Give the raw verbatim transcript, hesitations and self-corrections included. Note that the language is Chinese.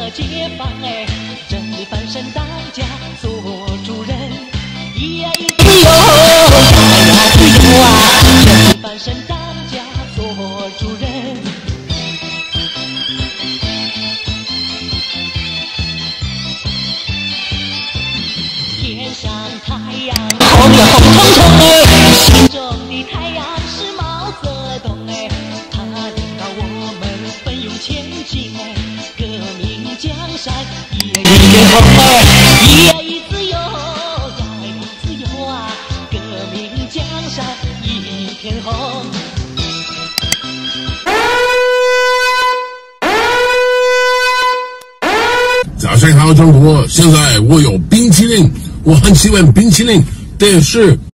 解放哎，正义翻身当家做主人，咿呀咿自由，呀呀自由啊，正义翻身当家做主人。天上太阳红呀红彤彤哎，心中的太阳是毛泽东哎，他领导我们奋勇前进哎，革命江山一呀一片红哎，一呀一自由，呀呀自由啊，革命江山一片红。 早上好，中国！现在我有冰淇淋，我很喜欢冰淇淋，但是